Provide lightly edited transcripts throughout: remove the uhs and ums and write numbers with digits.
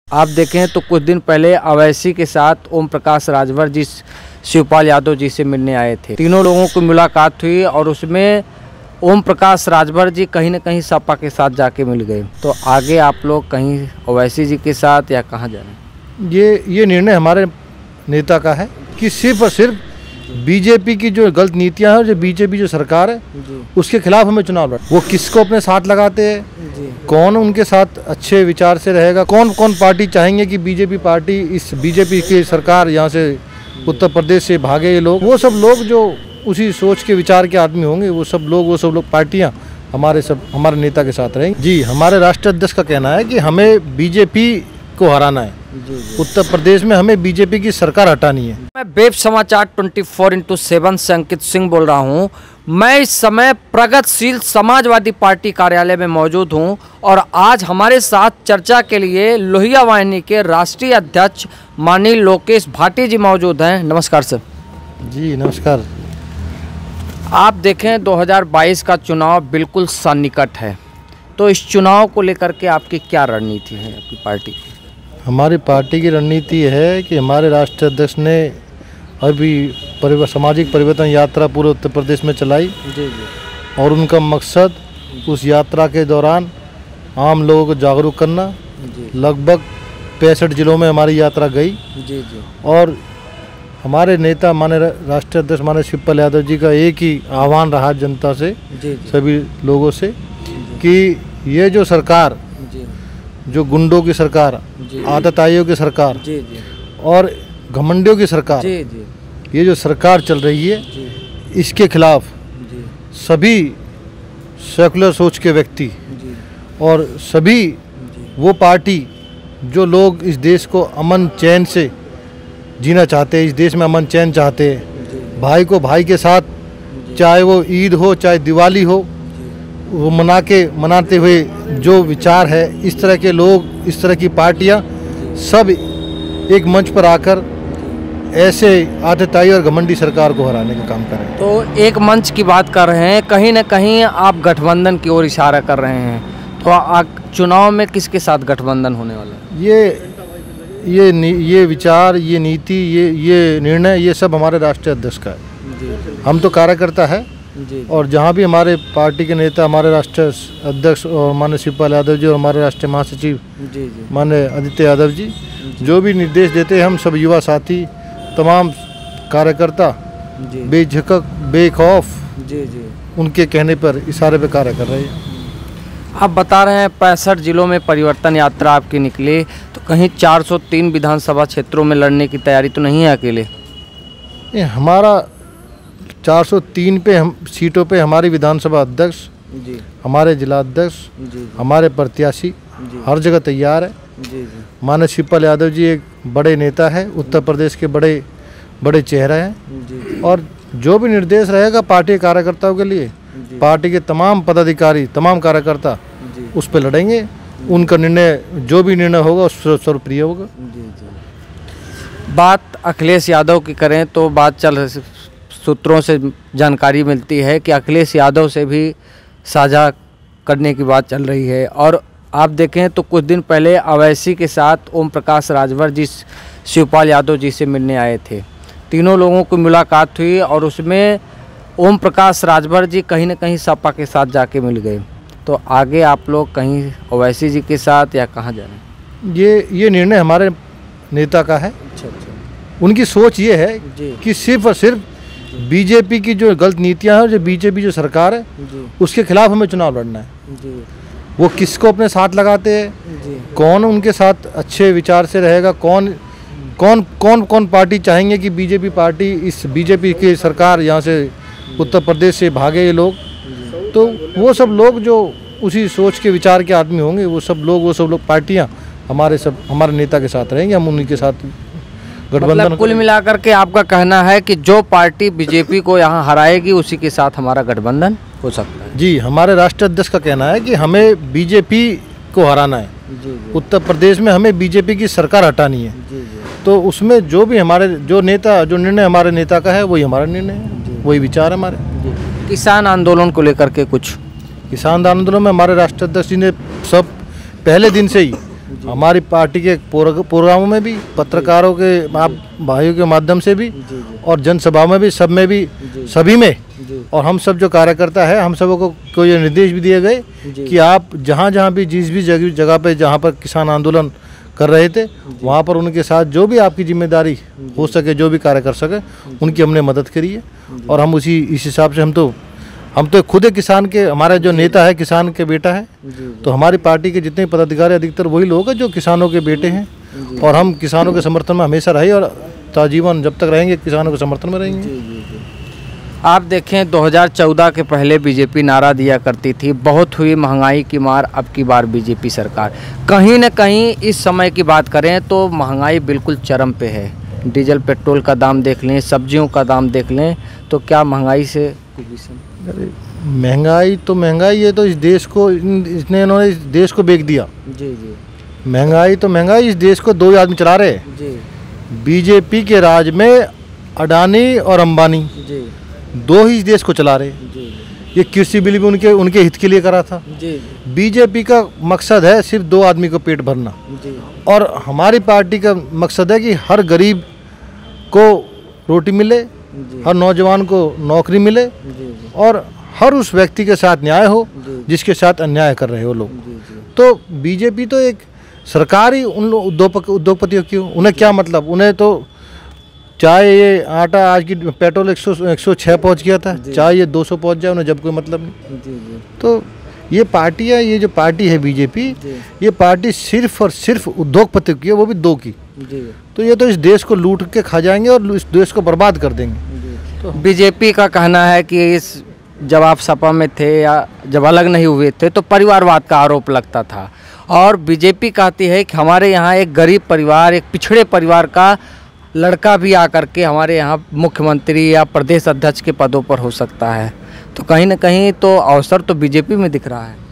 आप देखें तो कुछ दिन पहले अवैसी के साथ ओम प्रकाश राजभर जी शिवपाल यादव जी से मिलने आए थे। तीनों लोगों की मुलाकात हुई और उसमें ओम प्रकाश राजभर जी कहीं न कहीं सपा के साथ जाके मिल गए। तो आगे आप लोग कहीं अवैसी जी के साथ या कहाँ जा रहे हैं? ये निर्णय हमारे नेता का है कि सिर्फ और सिर्फ बीजेपी की जो गलत नीतियां हैं, जो बीजेपी जो सरकार है उसके खिलाफ हमें चुनाव लड़। वो किसको अपने साथ लगाते हैं, कौन उनके साथ अच्छे विचार से रहेगा, कौन कौन पार्टी चाहेंगे कि बीजेपी पार्टी इस बीजेपी की सरकार यहाँ से उत्तर प्रदेश से भागे। ये लोग, वो सब लोग जो उसी सोच के विचार के आदमी होंगे, वो सब लोग पार्टियाँ हमारे नेता के साथ रहेंगे। जी, हमारे राष्ट्रीय अध्यक्ष का कहना है कि हमें बीजेपी को हराना है। उत्तर प्रदेश में हमें बीजेपी की सरकार हटानी है। मैं वेब समाचार 24/7 से अंकित सिंह बोल रहा हूं। मैं इस समय प्रगतिशील समाजवादी पार्टी कार्यालय में मौजूद हूं और आज हमारे साथ चर्चा के लिए लोहिया वाहिनी के राष्ट्रीय अध्यक्ष माननीय लोकेश भाटी जी मौजूद हैं। नमस्कार सर। जी नमस्कार। आप देखें 2022 का चुनाव बिल्कुल सन्निकट है, तो इस चुनाव को लेकर के आपकी क्या रणनीति है आपकी पार्टी की? हमारी पार्टी की रणनीति है कि हमारे राष्ट्रीय अध्यक्ष ने अभी सामाजिक परिवर्तन यात्रा पूरे उत्तर प्रदेश में चलाई और उनका मकसद उस यात्रा के दौरान आम लोगों को जागरूक करना। लगभग 65 जिलों में हमारी यात्रा गई और हमारे नेता माने राष्ट्रीय अध्यक्ष माने शिवपाल यादव जी का एक ही आह्वान रहा जनता से, सभी लोगों से, कि ये जो सरकार, जो गुंडों की सरकार, आतताइयों की सरकार और घमंडियों की सरकार, ये जो सरकार चल रही है, इसके खिलाफ सभी सेकुलर सोच के व्यक्ति और सभी वो पार्टी जो लोग इस देश को अमन चैन से जीना चाहते हैं, इस देश में अमन चैन चाहते हैं, भाई को भाई के साथ, चाहे वो ईद हो चाहे दिवाली हो, वो मनाते हुए जो विचार है, इस तरह के लोग, इस तरह की पार्टियां सब एक मंच पर आकर ऐसे आतताई और घमंडी सरकार को हराने का काम करें। तो एक मंच की बात कर रहे हैं, कहीं ना कहीं आप गठबंधन की ओर इशारा कर रहे हैं, तो चुनाव में किसके साथ गठबंधन होने वाला है? ये विचार, ये नीति, ये निर्णय, ये सब हमारे राष्ट्रीय अध्यक्ष का है। हम तो कार्यकर्ता है और जहाँ भी हमारे पार्टी के नेता, हमारे राष्ट्रीय अध्यक्ष और माननीय शिवपाल यादव जी और हमारे राष्ट्रीय महासचिव माननीय आदित्य यादव जी जो भी निर्देश देते हैं, हम सब युवा साथी, तमाम कार्यकर्ता बेझिझक बेखौफ उनके कहने पर, इशारे पे कार्य कर रहे हैं। आप बता रहे हैं 65 जिलों में परिवर्तन यात्रा आपकी निकली, तो कहीं 403 विधानसभा क्षेत्रों में लड़ने की तैयारी तो नहीं है अकेले? हमारा 403 सीटों पे हमारी विधानसभा अध्यक्ष, हमारे जिला अध्यक्ष, हमारे प्रत्याशी हर जगह तैयार है। माननीय शिवपाल यादव जी एक बड़े नेता है, उत्तर प्रदेश के बड़े चेहरे हैं और जो भी निर्देश रहेगा पार्टी कार्यकर्ताओं के लिए, पार्टी के तमाम पदाधिकारी, तमाम कार्यकर्ता उस पर लड़ेंगे। उनका निर्णय, जो भी निर्णय होगा उस सर्वप्रिय होगा। बात अखिलेश यादव की करें तो बात सूत्रों से जानकारी मिलती है कि अखिलेश यादव से भी साझा करने की बात चल रही है। और आप देखें तो कुछ दिन पहले अवैसी के साथ ओम प्रकाश राजभर जी शिवपाल यादव जी से मिलने आए थे। तीनों लोगों की मुलाकात हुई और उसमें ओम प्रकाश राजभर जी कहीं न कहीं सपा के साथ जाके मिल गए। तो आगे आप लोग कहीं अवैसी जी के साथ या कहाँ जा रहे हैं? ये निर्णय हमारे नेता का है। अच्छा। उनकी सोच ये है कि सिर्फ और सिर्फ बीजेपी की जो गलत नीतियां हैं, जो बीजेपी जो सरकार है उसके खिलाफ हमें चुनाव लड़ना है। वो किसको अपने साथ लगाते हैं, कौन उनके साथ अच्छे विचार से रहेगा, कौन पार्टी चाहेंगे कि बीजेपी पार्टी इस बीजेपी की सरकार यहाँ से उत्तर प्रदेश से भागे। ये लोग, तो वो सब लोग जो उसी सोच के विचार के आदमी होंगे, वो सब लोग पार्टियाँ हमारे नेता के साथ रहेंगे। हम उन्हीं के साथ गठबंधन। मतलब कुल मिलाकर के आपका कहना है कि जो पार्टी बीजेपी को यहाँ हराएगी उसी के साथ हमारा गठबंधन हो सकता है? जी, हमारे राष्ट्रीय अध्यक्ष का कहना है कि हमें बीजेपी को हराना है। उत्तर प्रदेश में हमें बीजेपी की सरकार हटानी है। तो उसमें जो निर्णय हमारे नेता का है वही हमारा निर्णय है, वही विचार है हमारे। किसान आंदोलन को लेकर के कुछ किसान आंदोलन में हमारे राष्ट्रीय अध्यक्ष जी ने सब पहले दिन से ही हमारी पार्टी के प्रोग्रामों में भी, पत्रकारों के आप भाइयों के माध्यम से भी, और जनसभाओं में भी, सब में भी, सभी में। और हम सब जो कार्यकर्ता है, हम सबको को ये निर्देश भी दिए गए कि आप जहाँ जहाँ भी, जिस भी जगह पे जहाँ पर किसान आंदोलन कर रहे थे, वहाँ पर उनके साथ जो भी आपकी जिम्मेदारी हो सके, जो भी कार्य कर सके, उनकी हमने मदद करी है। और हम इस हिसाब से हम तो खुद एक किसान के, हमारा जो नेता है किसान के बेटा है, तो हमारी पार्टी के जितने पदाधिकारी अधिकतर वही लोग हैं जो किसानों के बेटे हैं। और हम किसानों के समर्थन में हमेशा रहे और ताजीवन जब तक रहेंगे किसानों के समर्थन में रहेंगे। आप देखें 2014 के पहले बीजेपी नारा दिया करती थी, बहुत हुई महंगाई की मार, अब की बार बीजेपी सरकार। कहीं न कहीं इस समय की बात करें तो महंगाई बिल्कुल चरम पे है। डीजल पेट्रोल का दाम देख लें, सब्जियों का दाम देख लें, तो क्या महंगाई से महंगाई तो महंगाई है, तो इस देश को इन्होंने इस देश को बेच दिया। जी। महंगाई तो महंगाई, इस देश को दो आदमी चला रहे हैं। जी। बीजेपी के राज में अडानी और अंबानी दो ही इस देश को चला रहे हैं। ये कृषि बिल भी उनके हित के लिए करा था। बीजेपी का मकसद है सिर्फ दो आदमी को पेट भरना, और हमारी पार्टी का मकसद है कि हर गरीब को रोटी मिले, हर नौजवान को नौकरी मिले, और हर उस व्यक्ति के साथ न्याय हो जिसके साथ अन्याय कर रहे हो लोग। तो बीजेपी तो एक सरकारी उन उद्योगपतियों की, उन्हें क्या मतलब, उन्हें तो चाहे ये आटा आज की पेट्रोल 106 पहुंच गया था, चाहे ये 200 पहुंच जाए, उन्हें जब कोई मतलब नहीं। तो ये पार्टी है, ये जो पार्टी है बीजेपी, ये पार्टी सिर्फ और सिर्फ उद्योगपतियों की है, वो भी दो की। तो ये तो इस देश को लूट के खा जाएंगे और इस देश को बर्बाद कर देंगे। तो बीजेपी का कहना है कि जब आप सपा में थे या जब अलग नहीं हुए थे तो परिवारवाद का आरोप लगता था, और बीजेपी कहती है कि हमारे यहाँ एक गरीब परिवार, एक पिछड़े परिवार का लड़का भी आकर के हमारे यहाँ मुख्यमंत्री या प्रदेश अध्यक्ष के पदों पर हो सकता है। तो कहीं ना कहीं तो अवसर तो बीजेपी में दिख रहा है।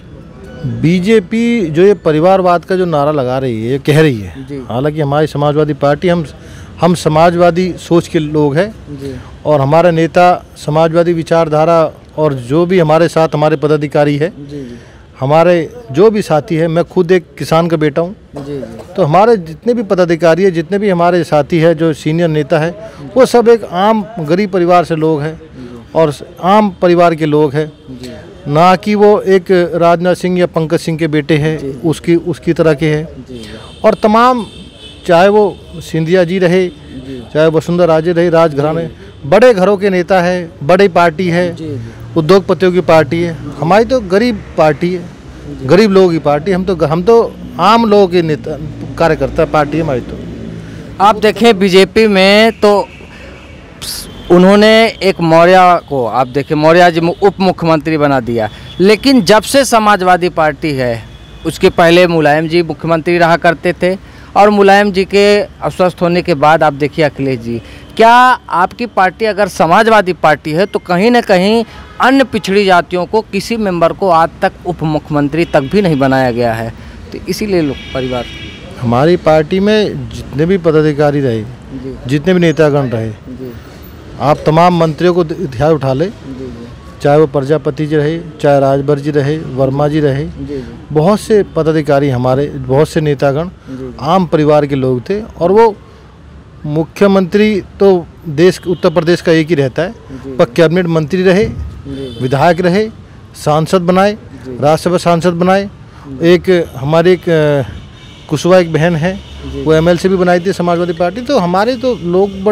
बीजेपी जो ये परिवारवाद का जो नारा लगा रही है, कह रही है, हालांकि हमारी समाजवादी पार्टी, हम समाजवादी सोच के लोग हैं, और हमारे नेता समाजवादी विचारधारा, और जो भी हमारे साथ हमारे पदाधिकारी है, हमारे जो भी साथी है, मैं खुद एक किसान का बेटा हूँ, तो हमारे जितने भी पदाधिकारी है, जितने भी हमारे साथी है, जो सीनियर नेता है, वो सब एक आम गरीब परिवार से लोग हैं और आम परिवार के लोग हैं, ना कि वो एक राजनाथ सिंह या पंकज सिंह के बेटे हैं, उसकी तरह के हैं। और तमाम, चाहे वो सिंधिया जी रहे, चाहे वसुंधरा राजे रहे, राजघराने, बड़े घरों के नेता है, बड़ी पार्टी है, उद्योगपतियों की पार्टी है। हमारी तो गरीब पार्टी है, गरीब लोगों की पार्टी। हम तो आम लोगों के नेता कार्यकर्ता पार्टी है हमारी। तो आप देखें बीजेपी में तो उन्होंने एक मौर्य को, आप देखें मौर्य जी उप मुख्यमंत्री बना दिया, लेकिन जब से समाजवादी पार्टी है, उसके पहले मुलायम जी मुख्यमंत्री रहा करते थे, और मुलायम जी के अस्वस्थ होने के बाद आप देखिए अखिलेश जी। क्या आपकी पार्टी अगर समाजवादी पार्टी है तो कहीं ना कहीं अन्य पिछड़ी जातियों को, किसी मेंबर को आज तक उप मुख्यमंत्री तक भी नहीं बनाया गया है, तो इसीलिए लोग परिवार, हमारी पार्टी में जितने भी पदाधिकारी रहे, जितने भी नेतागण रहे, आप तमाम मंत्रियों को इतिहास उठा ले, चाहे वो प्रजापति जी रहे, चाहे राजभर जी रहे, वर्मा जी रहे, बहुत से पदाधिकारी हमारे, बहुत से नेतागण आम परिवार के लोग थे। और वो मुख्यमंत्री तो उत्तर प्रदेश का एक ही रहता है, पर कैबिनेट मंत्री रहे, विधायक रहे, सांसद बनाए, राज्यसभा सांसद बनाए। एक हमारे कुशवा एक बहन है, वो MLC भी बनाई थी समाजवादी पार्टी। तो हमारे तो लोग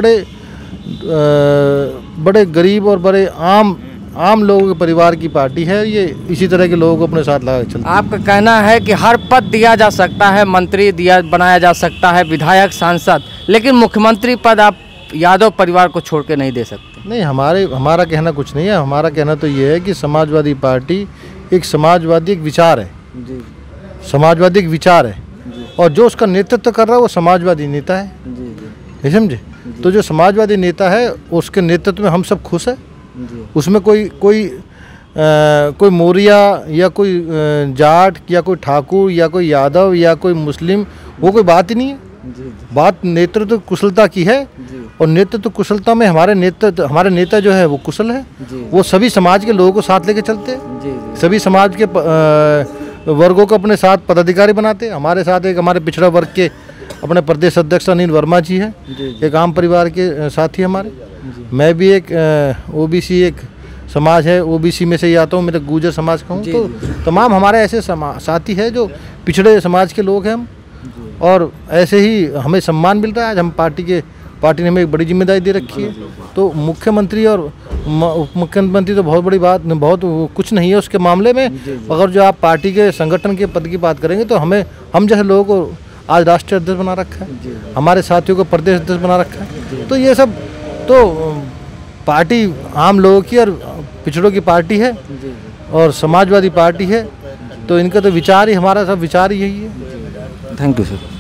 बड़े गरीब और बड़े आम लोगों के परिवार की पार्टी है। ये इसी तरह के लोगों को अपने साथ लगा चलती है। आपका कहना है कि हर पद दिया जा सकता है, मंत्री बनाया जा सकता है, विधायक, सांसद, लेकिन मुख्यमंत्री पद आप यादव परिवार को छोड़ के नहीं दे सकते। नहीं, हमारा कहना कुछ नहीं है। हमारा कहना तो ये है कि समाजवादी पार्टी एक समाजवादी एक विचार है, समाजवादी एक विचार है, और जो उसका नेतृत्व कर रहा है वो समाजवादी नेता है, समझे। तो जो समाजवादी नेता है उसके नेतृत्व में हम सब खुश हैं। उसमें कोई मौर्य या कोई जाट या कोई ठाकुर या कोई यादव या कोई मुस्लिम, वो कोई बात ही नहीं है। बात नेतृत्व कुशलता की है, और नेतृत्व कुशलता में हमारे नेता जो है वो कुशल है। वो सभी समाज के लोगों को साथ लेके चलते हैं, सभी समाज के वर्गों को अपने साथ पदाधिकारी बनाते। हमारे साथ एक हमारे पिछड़ा वर्ग के अपने प्रदेश अध्यक्ष अनिल वर्मा जी है, एक आम परिवार के साथी हमारे। मैं भी एक ओबीसी एक समाज है, ओबीसी में से ही आता हूँ, मेरे गुर्जर समाज का हूँ। तो तमाम हमारे ऐसे साथी है जो पिछड़े समाज के लोग हैं हम, और ऐसे ही हमें सम्मान मिलता है। आज हम पार्टी ने हमें एक बड़ी जिम्मेदारी दे रखी है। तो मुख्यमंत्री और उप मुख्यमंत्री तो बहुत बड़ी बात, बहुत कुछ नहीं है उसके मामले में। अगर जो आप पार्टी के संगठन के पद की बात करेंगे तो हम जैसे लोगों को आज राष्ट्रीय अध्यक्ष बना रखा है, हमारे साथियों को प्रदेश अध्यक्ष बना रखा है। तो ये सब तो पार्टी आम लोगों की और पिछड़ों की पार्टी है और समाजवादी पार्टी है। तो इनका तो विचार ही, हमारा सब विचार ही यही है। Thank you sir.